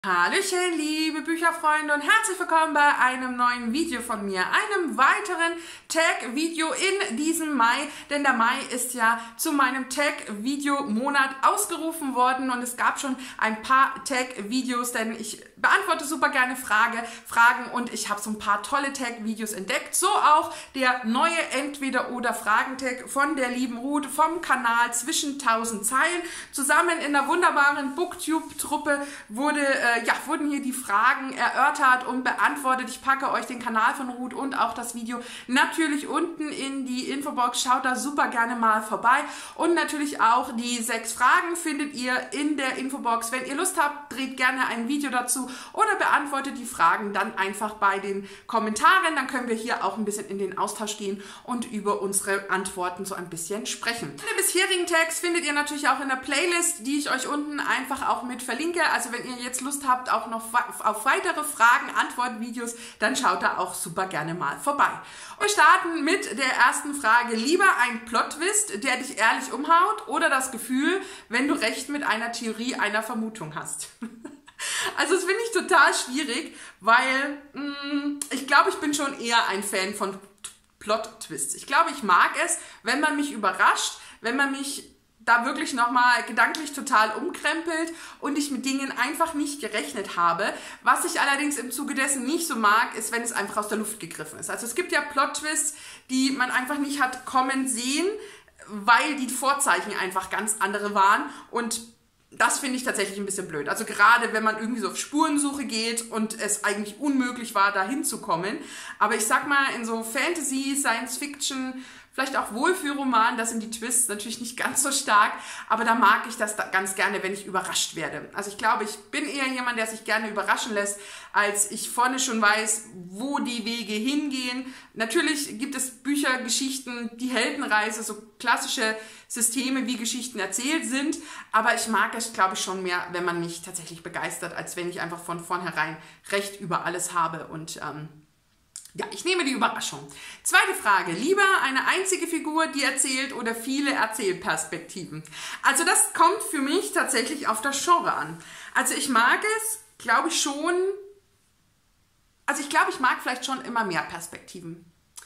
Hallöchen, liebe Bücherfreunde und herzlich willkommen bei einem neuen Video von mir, einem weiteren Tag-Video in diesem Mai, denn der Mai ist ja zu meinem Tag-Video-Monat ausgerufen worden und es gab schon ein paar Tag-Videos, denn ich beantworte super gerne Fragen und ich habe so ein paar tolle Tag-Videos entdeckt, so auch der neue Entweder-oder-Fragen-Tag von der lieben Ruth vom Kanal Zwischen 1000 Zeilen. Zusammen in der wunderbaren Booktube-Truppe wurden hier die Fragen erörtert und beantwortet. Ich packe euch den Kanal von Ruth und auch das Video natürlich unten in die Infobox. Schaut da super gerne mal vorbei. Und natürlich auch die 6 Fragen findet ihr in der Infobox. Wenn ihr Lust habt, dreht gerne ein Video dazu oder beantwortet die Fragen dann einfach bei den Kommentaren. Dann können wir hier auch ein bisschen in den Austausch gehen und über unsere Antworten so ein bisschen sprechen. Alle bisherigen Tags findet ihr natürlich auch in der Playlist, die ich euch unten einfach auch mit verlinke. Also wenn ihr jetzt Lust habt auch noch auf weitere Fragen-Antwort-Videos, dann schaut da auch super gerne mal vorbei. Und wir starten mit der ersten Frage. Lieber ein Plot-Twist, der dich ehrlich umhaut, oder das Gefühl, wenn du recht mit einer Theorie, einer Vermutung hast? Also das finde ich total schwierig, weil ich glaube, ich bin schon eher ein Fan von Plot-Twists. Ich glaube, ich mag es, wenn man mich überrascht, wenn man mich da wirklich nochmal gedanklich total umkrempelt und ich mit Dingen einfach nicht gerechnet habe. Was ich allerdings im Zuge dessen nicht so mag, ist, wenn es einfach aus der Luft gegriffen ist. Also es gibt ja Plot-Twists, die man einfach nicht hat kommen sehen, weil die Vorzeichen einfach ganz andere waren, und das finde ich tatsächlich ein bisschen blöd. Also gerade wenn man irgendwie so auf Spurensuche geht und es eigentlich unmöglich war, da hinzukommen. Aber ich sag mal, in so Fantasy, Science Fiction, vielleicht auch Wohlfühlroman, da sind die Twists natürlich nicht ganz so stark, aber da mag ich das ganz gerne, wenn ich überrascht werde. Also ich glaube, ich bin eher jemand, der sich gerne überraschen lässt, als ich vorne schon weiß, wo die Wege hingehen. Natürlich gibt es Bücher, Geschichten, die Heldenreise, so klassische Systeme, wie Geschichten erzählt sind, aber ich mag es, glaube ich, schon mehr, wenn man mich tatsächlich begeistert, als wenn ich einfach von vornherein Recht über alles habe. Und ja, ich nehme die Überraschung. Zweite Frage. Lieber eine einzige Figur, die erzählt, oder viele Erzählperspektiven? Also das kommt für mich tatsächlich auf das Genre an. Also ich mag es, glaube ich schon, also ich glaube, ich mag vielleicht schon immer mehr Perspektiven.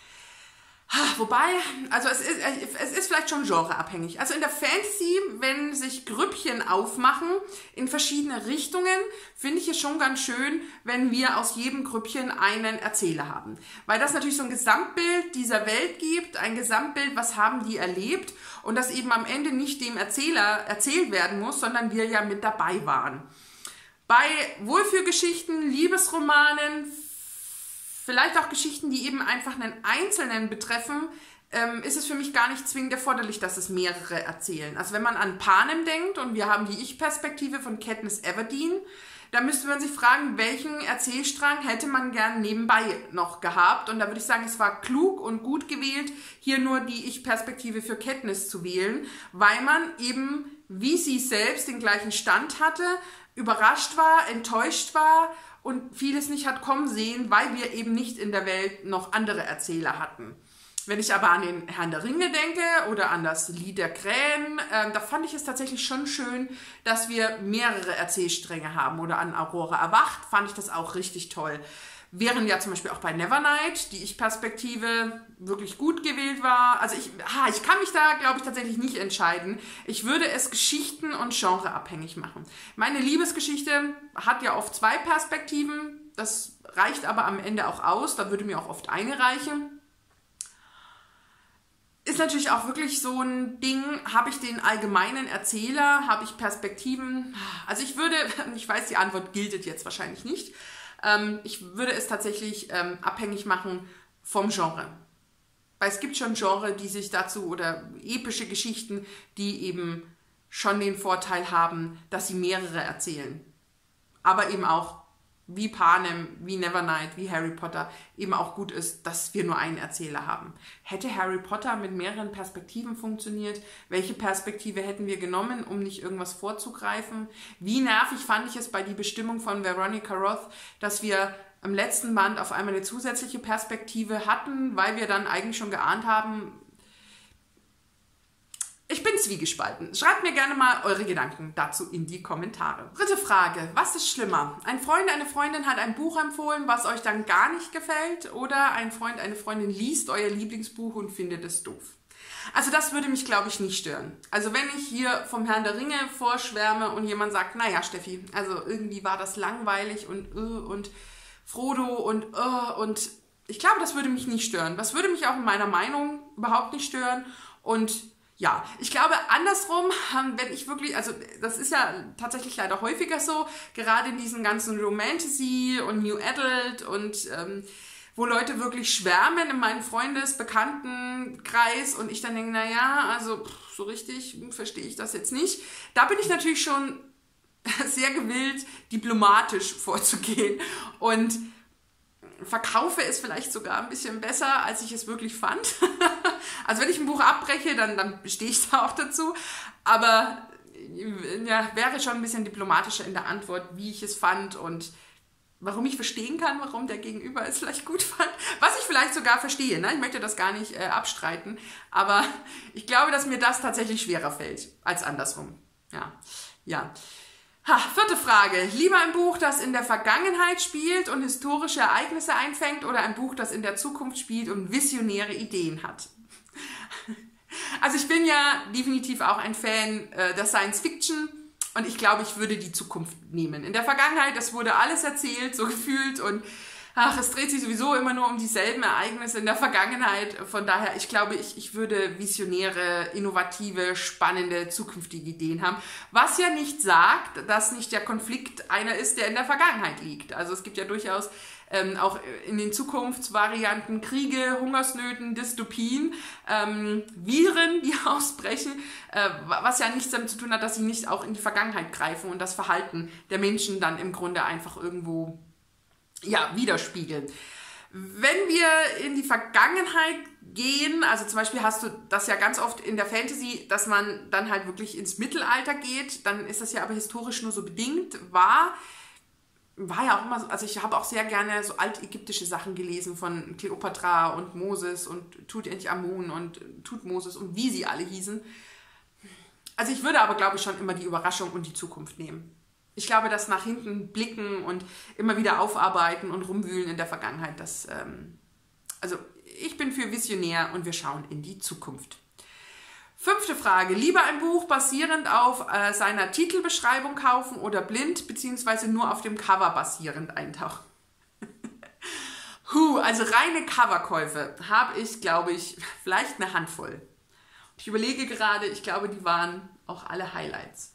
Wobei, also es ist vielleicht schon genreabhängig. Also in der Fantasy, wenn sich Grüppchen aufmachen in verschiedene Richtungen, finde ich es schon ganz schön, wenn wir aus jedem Grüppchen einen Erzähler haben. Weil das natürlich so ein Gesamtbild dieser Welt gibt, ein Gesamtbild, was haben die erlebt, und das eben am Ende nicht dem Erzähler erzählt werden muss, sondern wir ja mit dabei waren. Bei Wohlfühlgeschichten, Liebesromanen, vielleicht auch Geschichten, die eben einfach einen Einzelnen betreffen, ist es für mich gar nicht zwingend erforderlich, dass es mehrere erzählen. Also wenn man an Panem denkt und wir haben die Ich-Perspektive von Katniss Everdeen, da müsste man sich fragen, welchen Erzählstrang hätte man gern nebenbei noch gehabt. Und da würde ich sagen, es war klug und gut gewählt, hier nur die Ich-Perspektive für Katniss zu wählen, weil man eben, wie sie selbst, den gleichen Stand hatte, überrascht war, enttäuscht war und vieles nicht hat kommen sehen, weil wir eben nicht in der Welt noch andere Erzähler hatten. Wenn ich aber an den Herrn der Ringe denke oder an das Lied der Krähen, da fand ich es tatsächlich schon schön, dass wir mehrere Erzählstränge haben. Oder an Aurora erwacht fand ich das auch richtig toll. Während ja zum Beispiel auch bei Nevernight die Ich-Perspektive wirklich gut gewählt war. Also ich kann mich da, glaube ich, tatsächlich nicht entscheiden. Ich würde es geschichten- und genreabhängig machen. Meine Liebesgeschichte hat ja oft 2 Perspektiven. Das reicht aber am Ende auch aus. Da würde mir auch oft eine reichen. Ist natürlich auch wirklich so ein Ding, habe ich den allgemeinen Erzähler, habe ich Perspektiven? Also ich weiß, die Antwort gilt jetzt wahrscheinlich nicht. Ich würde es tatsächlich abhängig machen vom Genre. Weil es gibt schon Genre, die sich dazu, oder epische Geschichten, die eben schon den Vorteil haben, dass sie mehrere erzählen. Aber eben auch, wie Panem, wie Nevernight, wie Harry Potter, eben auch gut ist, dass wir nur einen Erzähler haben. Hätte Harry Potter mit mehreren Perspektiven funktioniert? Welche Perspektive hätten wir genommen, um nicht irgendwas vorzugreifen? Wie nervig fand ich es bei Die Bestimmung von Veronica Roth, dass wir im letzten Band auf einmal eine zusätzliche Perspektive hatten, weil wir dann eigentlich schon geahnt haben, Ich bin zwiegespalten. Schreibt mir gerne mal eure Gedanken dazu in die Kommentare. Dritte Frage. Was ist schlimmer? Ein Freund, eine Freundin hat ein Buch empfohlen, was euch dann gar nicht gefällt, oder ein Freund, eine Freundin liest euer Lieblingsbuch und findet es doof? Also das würde mich, glaube ich, nicht stören. Also wenn ich hier vom Herrn der Ringe vorschwärme und jemand sagt, naja, Steffi, also irgendwie war das langweilig und Frodo und ich glaube, das würde mich nicht stören. Das würde mich auch in meiner Meinung überhaupt nicht stören. Und ja, ich glaube andersrum, wenn ich wirklich, also das ist ja tatsächlich leider häufiger so, gerade in diesen ganzen Romantasy und New Adult und wo Leute wirklich schwärmen in meinem Bekanntenkreis und ich dann denke, naja, also so richtig verstehe ich das jetzt nicht. Da bin ich natürlich schon sehr gewillt, diplomatisch vorzugehen und verkaufe es vielleicht sogar ein bisschen besser, als ich es wirklich fand. Also wenn ich ein Buch abbreche, dann stehe ich da auch dazu. Aber ja, wäre schon ein bisschen diplomatischer in der Antwort, wie ich es fand und warum ich verstehen kann, warum der Gegenüber es vielleicht gut fand. Was ich vielleicht sogar verstehe, ne? Ich möchte das gar nicht abstreiten. Aber ich glaube, dass mir das tatsächlich schwerer fällt als andersrum. Ja. Vierte Frage. Lieber ein Buch, das in der Vergangenheit spielt und historische Ereignisse einfängt, oder ein Buch, das in der Zukunft spielt und visionäre Ideen hat? Also ich bin ja definitiv auch ein Fan der Science Fiction und ich glaube, ich würde die Zukunft nehmen. In der Vergangenheit, das wurde alles erzählt, so gefühlt, und es dreht sich sowieso immer nur um dieselben Ereignisse in der Vergangenheit. Von daher, ich glaube, ich würde visionäre, innovative, spannende, zukünftige Ideen haben. Was ja nicht sagt, dass nicht der Konflikt einer ist, der in der Vergangenheit liegt. Also es gibt ja durchaus auch in den Zukunftsvarianten Kriege, Hungersnöten, Dystopien, Viren, die ausbrechen, was ja nichts damit zu tun hat, dass sie nicht auch in die Vergangenheit greifen und das Verhalten der Menschen dann im Grunde einfach irgendwo widerspiegeln. Wenn wir in die Vergangenheit gehen, also zum Beispiel hast du das ja ganz oft in der Fantasy, dass man dann halt wirklich ins Mittelalter geht, dann ist das ja aber historisch nur so bedingt, war ja auch immer so, also ich habe auch sehr gerne so altägyptische Sachen gelesen von Kleopatra und Moses und Tutanchamun und Tutmosis und wie sie alle hießen. Also ich würde aber, glaube ich, schon immer die Überraschung und die Zukunft nehmen. Ich glaube, das nach hinten blicken und immer wieder aufarbeiten und rumwühlen in der Vergangenheit, also ich bin für visionär und wir schauen in die Zukunft. Fünfte Frage. Lieber ein Buch basierend auf seiner Titelbeschreibung kaufen oder blind bzw. nur auf dem Cover basierend eintauchen? Also reine Coverkäufe habe ich, glaube ich, vielleicht eine Handvoll. Ich überlege gerade, ich glaube, die waren auch alle Highlights.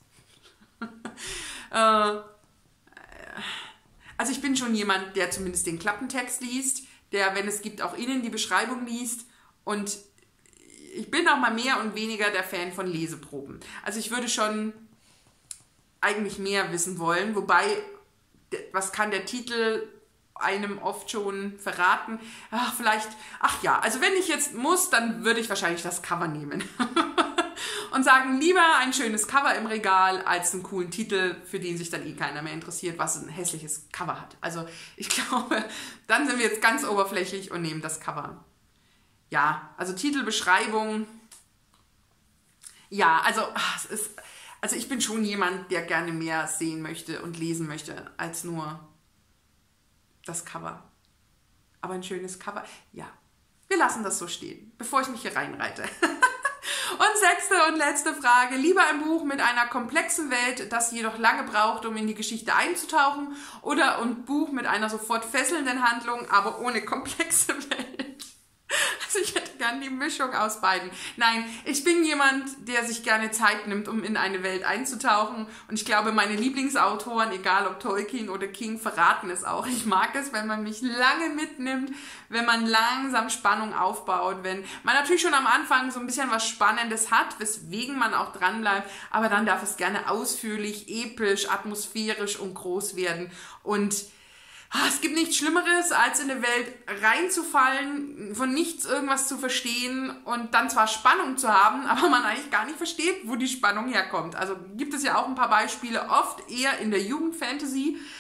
Also ich bin schon jemand, der zumindest den Klappentext liest, der, wenn es gibt, auch innen die Beschreibung liest, und ich bin auch mal mehr und weniger der Fan von Leseproben. Also ich würde schon eigentlich mehr wissen wollen, wobei, was kann der Titel einem oft schon verraten? Also wenn ich jetzt muss, dann würde ich wahrscheinlich das Cover nehmen. Und sagen, lieber ein schönes Cover im Regal als einen coolen Titel, für den sich dann keiner mehr interessiert, was ein hässliches Cover hat. Also ich glaube, dann sind wir jetzt ganz oberflächlich und nehmen das Cover. Ja, also Titelbeschreibung. Ja, also ich bin schon jemand, der gerne mehr sehen möchte und lesen möchte, als nur das Cover. Aber ein schönes Cover, ja. Wir lassen das so stehen, bevor ich mich hier reinreite. Und sechste und letzte Frage. Lieber ein Buch mit einer komplexen Welt, das jedoch lange braucht, um in die Geschichte einzutauchen, oder ein Buch mit einer sofort fesselnden Handlung, aber ohne komplexe Welt? Also ich hätte gern die Mischung aus beiden. Nein, ich bin jemand, der sich gerne Zeit nimmt, um in eine Welt einzutauchen. Und ich glaube, meine Lieblingsautoren, egal ob Tolkien oder King, verraten es auch. Ich mag es, wenn man mich lange mitnimmt, wenn man langsam Spannung aufbaut, wenn man natürlich schon am Anfang so ein bisschen was Spannendes hat, weswegen man auch dranbleibt, aber dann darf es gerne ausführlich, episch, atmosphärisch und groß werden. Und es gibt nichts Schlimmeres, als in eine Welt reinzufallen, von nichts irgendwas zu verstehen und dann zwar Spannung zu haben, aber man eigentlich gar nicht versteht, wo die Spannung herkommt. Also gibt es ja auch ein paar Beispiele, oft eher in der Jugendfantasy,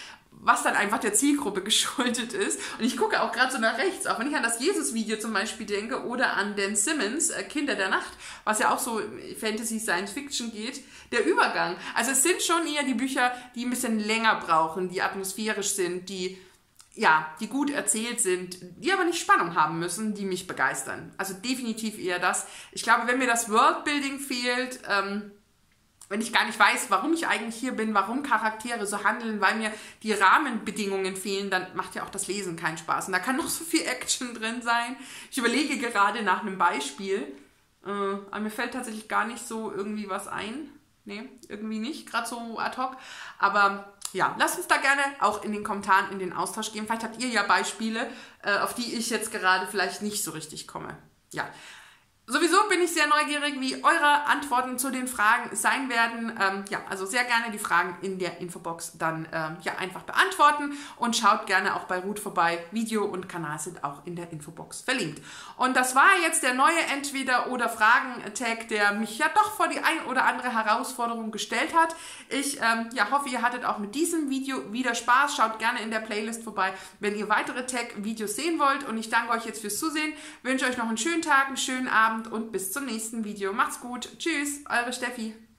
was dann einfach der Zielgruppe geschuldet ist. Und ich gucke auch gerade so nach rechts, auch wenn ich an das Jesus-Video zum Beispiel denke oder an Dan Simmons, Kinder der Nacht, was ja auch so Fantasy, Science Fiction geht, der Übergang. Also es sind schon eher die Bücher, die ein bisschen länger brauchen, die atmosphärisch sind, die gut erzählt sind, die aber nicht Spannung haben müssen, die mich begeistern. Also definitiv eher das. Ich glaube, wenn mir das Worldbuilding fehlt, wenn ich gar nicht weiß, warum ich eigentlich hier bin, warum Charaktere so handeln, weil mir die Rahmenbedingungen fehlen, dann macht ja auch das Lesen keinen Spaß. Und da kann noch so viel Action drin sein. Ich überlege gerade nach einem Beispiel, aber mir fällt tatsächlich gar nicht so irgendwie was ein. Nee, irgendwie nicht, gerade so ad hoc. Aber ja, lasst uns da gerne auch in den Kommentaren in den Austausch gehen. Vielleicht habt ihr ja Beispiele, auf die ich jetzt gerade vielleicht nicht so richtig komme. Ja. Sowieso bin ich sehr neugierig, wie eure Antworten zu den Fragen sein werden. Also sehr gerne die Fragen in der Infobox dann einfach beantworten und schaut gerne auch bei Ruth vorbei. Video und Kanal sind auch in der Infobox verlinkt. Und das war jetzt der neue Entweder-oder-Fragen-Tag, der mich ja doch vor die ein oder andere Herausforderung gestellt hat. Ich hoffe, ihr hattet auch mit diesem Video wieder Spaß. Schaut gerne in der Playlist vorbei, wenn ihr weitere Tag-Videos sehen wollt. Und ich danke euch jetzt fürs Zusehen. Wünsche euch noch einen schönen Tag, einen schönen Abend und bis zum nächsten Video. Macht's gut. Tschüss, eure Steffi.